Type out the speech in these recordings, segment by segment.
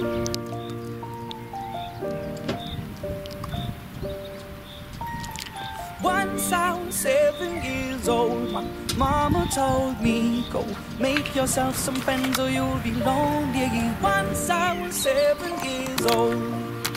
Once I was 7 years old, my mama told me, go make yourself some friends or you'll be lonely. Once I was 7 years old.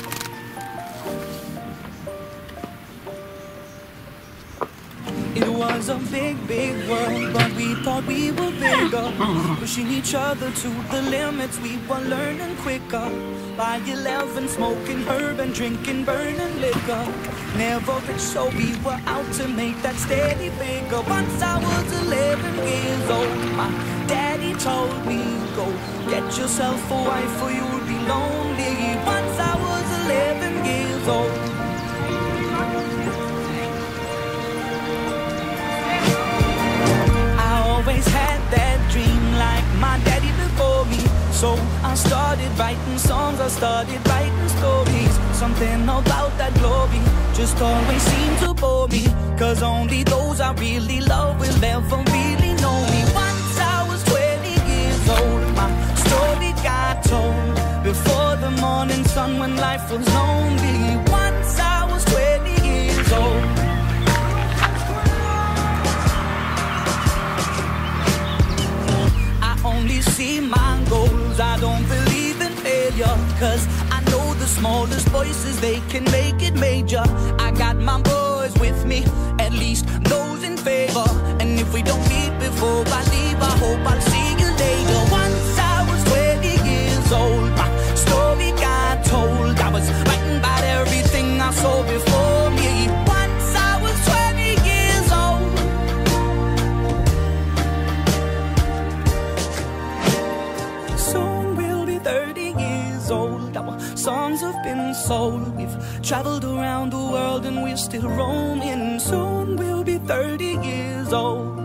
It was a big, big world, but we thought we were bigger. Pushing each other to the limits, we were learning quicker. By 11, smoking herb and drinking burning liquor. Never rich, so we were out to make that steady figure. Once I was 11 years old, my daddy told me, go get yourself a wife or you'll be lonely. Once I was 11 years old. Always had that dream like my daddy before me. So I started writing songs, I started writing stories. Something about that glory just always seemed to bore me. Cause only those I really love will ever really know me. Once I was 20 years old, my story got told before the morning sun when life was lonely. Once I was 20 years old. Only see my goals, I don't believe in failure. Cause I know the smallest voices, they can make it major. I got my boys with me, at least those in favor. And if we don't meet before I leave, I hope I'll see you later. Once I was 20 years old, my story got told. I was writing about everything I saw before me. Once I was 20 years old. Soon we'll be 30 years old. Our songs have been sold. We've traveled around the world and we're still roaming. Soon we'll be 30 years old.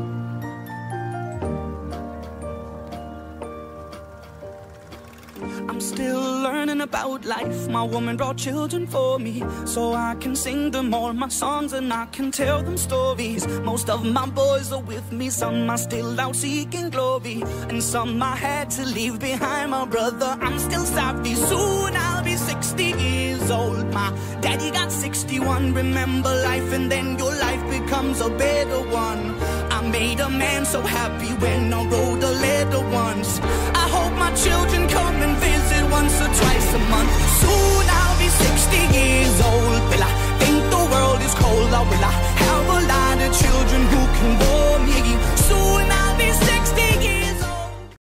I'm still learning about life. My woman brought children for me, so I can sing them all my songs and I can tell them stories. Most of my boys are with me, some are still out seeking glory, and some I had to leave behind. My brother, I'm still sorry. Soon I'll be 60 years old. My daddy got 61. Remember life and then your life becomes a better one. I made a man so happy when I wrote a letter once. I hope my children come and visit once or twice a month. Soon I'll be 60 years old. Will I think the world is cold, or will I